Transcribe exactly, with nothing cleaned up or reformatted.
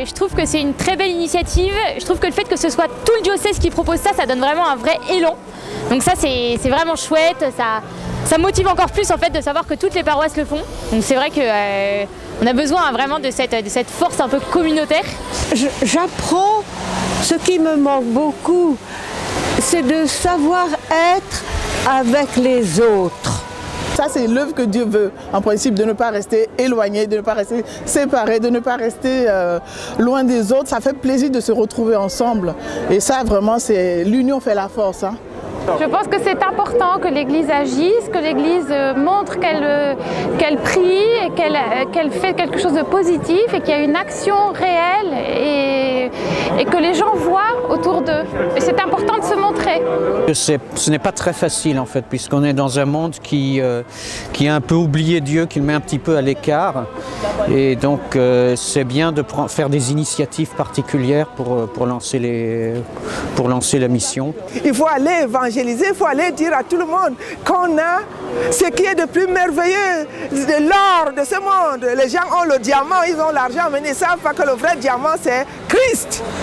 Je trouve que c'est une très belle initiative. Je trouve que le fait que ce soit tout le diocèse qui propose ça, ça donne vraiment un vrai élan. Donc ça, c'est vraiment chouette. Ça, ça motive encore plus en fait de savoir que toutes les paroisses le font. Donc c'est vrai que euh, on a besoin hein, vraiment de cette, de cette force un peu communautaire. J'apprends ce qui me manque beaucoup, c'est de savoir être avec les autres. Ça, c'est l'œuvre que Dieu veut, en principe, de ne pas rester éloigné, de ne pas rester séparé, de ne pas rester euh, loin des autres. Ça fait plaisir de se retrouver ensemble. Et ça, vraiment, c'est l'union fait la force. Hein. Je pense que c'est important que l'Église agisse, que l'Église montre qu'elle qu'elle prie, qu'elle qu'elle fait quelque chose de positif et qu'il y a une action réelle et, et que les gens voient autour d'eux. Et c'est important de se montrer. Ce n'est pas très facile en fait, puisqu'on est dans un monde qui, euh, qui a un peu oublié Dieu, qui le met un petit peu à l'écart. Et donc euh, c'est bien de faire des initiatives particulières pour, pour, lancer les, pour lancer la mission. Il faut aller évangéliser. Il faut aller dire à tout le monde qu'on a ce qui est de plus merveilleux, de l'or de ce monde. Les gens ont le diamant, ils ont l'argent, mais ils ne savent pas que le vrai diamant c'est Christ.